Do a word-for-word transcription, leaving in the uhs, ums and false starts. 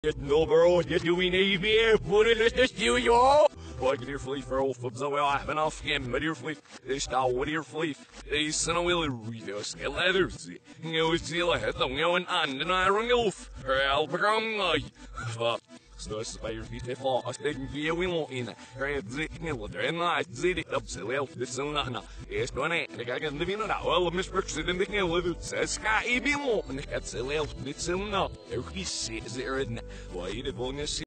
No, bro, you're doing A B R, put it in the studio. What dear fleet for all of the way I have enough game, but dear fleet, this style, what dear fleet, this son of will read us, get leathers, you know, still ahead, the going on, and I run off, or I'll become like, fuck. Så spiller vi til fast den vi vil inn. Jeg drikker og drenner, jeg up så vel det sånn at jeg står ned, jeg kan ikke vinne da, og misbruker den ikke level, så skal jeg be more, men jeg kan så vel det sånn at jeg vil se det er den, hva er det vondt